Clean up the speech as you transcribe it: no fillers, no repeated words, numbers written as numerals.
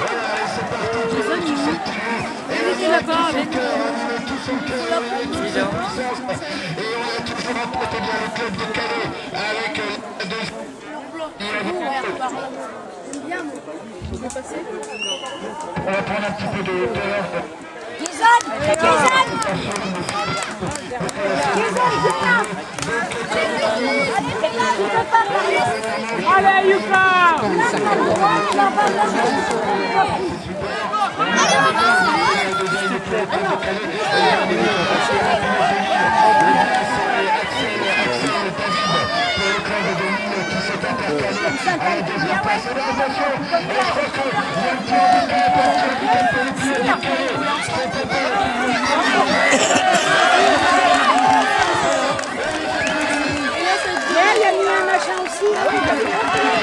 Il l'a pas avec Et on a toujours remporté bien le club de Calais avec on va prendre un petit peu de hauteur. allez, Yuka! Il y a mis un machin aussi.